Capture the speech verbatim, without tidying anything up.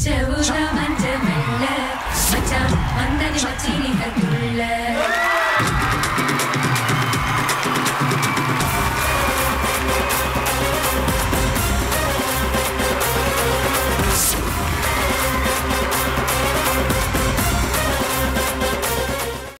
மச்ச ஊரா மஞ்ச மெல்ல மச்சான் வந்தது மச்சினிகள் துள்ள